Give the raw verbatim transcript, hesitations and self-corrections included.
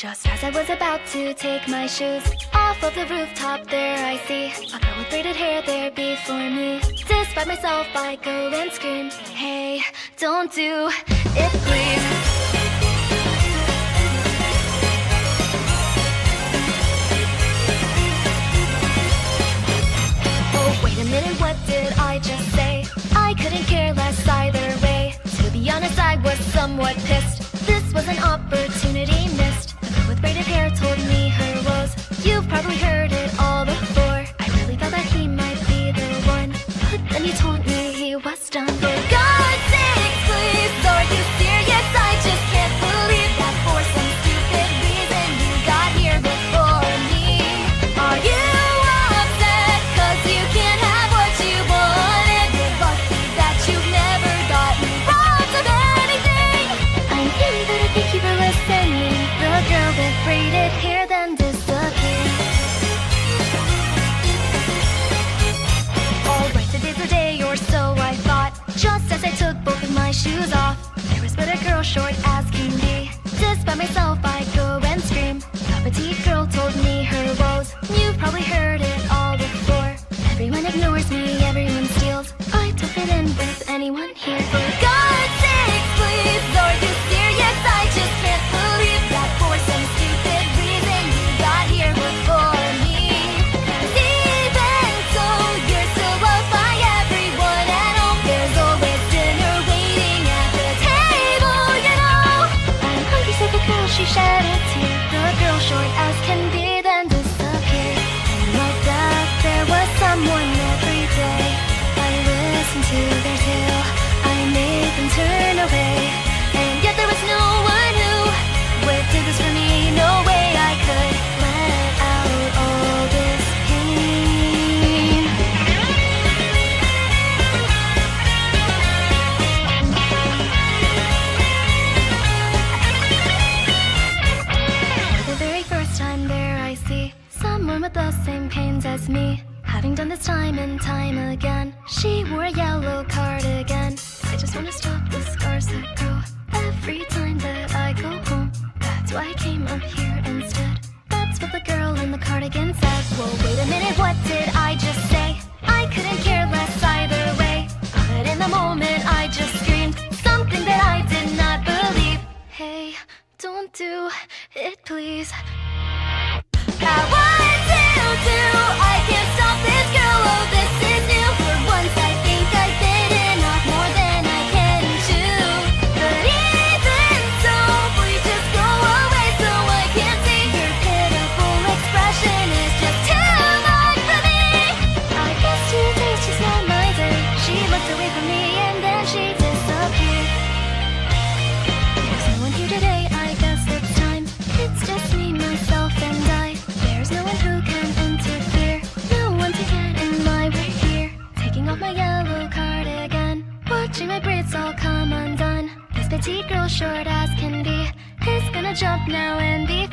Just as I was about to take my shoes off of the rooftop, there I see a girl with braided hair there before me. Despite myself, I go and scream, hey, don't do it, please. Oh, wait a minute, what did I just say? I couldn't care less either way. To be honest, I was somewhat pissed. This was an opportunity missed. The girl with braided hair told me her woes. You've probably heard it all before. I really thought that he might be the one, but then he told me he was done. For God's sake, please, are you serious? I just can't believe that for some stupid reason you got here before me. Are you upset cause you can't have what you wanted? You're lucky that you've never gotten robbed of anything. I'm really better, thank you for listening. The girl with braided hair then disappeared. Alright, today's the day, or so I thought. Just as I took both of my shoes off, there was but a girl short as can be. Despite myself, I go and scream. The petite girl told me her woes. You've probably heard it all before. Everyone ignores me, everyone steals. I don't fit in with anyone here. For God's sake, please, are you serious? I just can't believe that for some stupid reason you got here before me. 'Cause even so, you're still loved by everyone at home. There's always dinner waiting at the table, you know. I'm hungry, said the girl, she shed a tear. The girl short as can be then disappeared. And like that, there was someone every day. I listened to their tale, I made them turn away. And yet there was no one who would do this for me. No way I could let out all this pain. For the very first time there I see someone with the same pains as me. Having done this time and time again, she wore a yellow cardigan. I just want to stop the scars that grow every time that I go home. That's why I came up here instead. That's what the girl in the cardigan said. Well, wait a minute, what did I just say? I couldn't care less either way. But in the moment I just screamed something that I did not believe. Hey, don't do it, please. Now what to do? I can't stop this girl, oh this is new. For once I think I bit off more than I can chew. But even so, please just go away so I can't see. Your pitiful expression is just too much for me. I guess today's just not my day. She looked away from me and then she disappeared. There's no one here today, I guess it's time. It's just me, myself and I. There's no one who can interfere, no one to get in my way here. Taking off my yellow cardigan, watching my braids all come undone. This petite girl, short as can be, is gonna jump now and be